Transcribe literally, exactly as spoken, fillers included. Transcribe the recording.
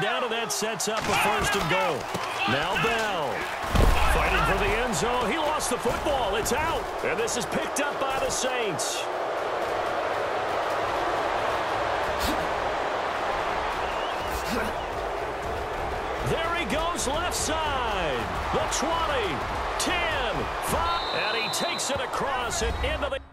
down, and that sets up a first and goal. Now Bell. Fighting for the end zone. He lost the football. It's out. And this is picked up by the Saints. There he goes left side. The twenty, ten, five. And he takes it across and into the...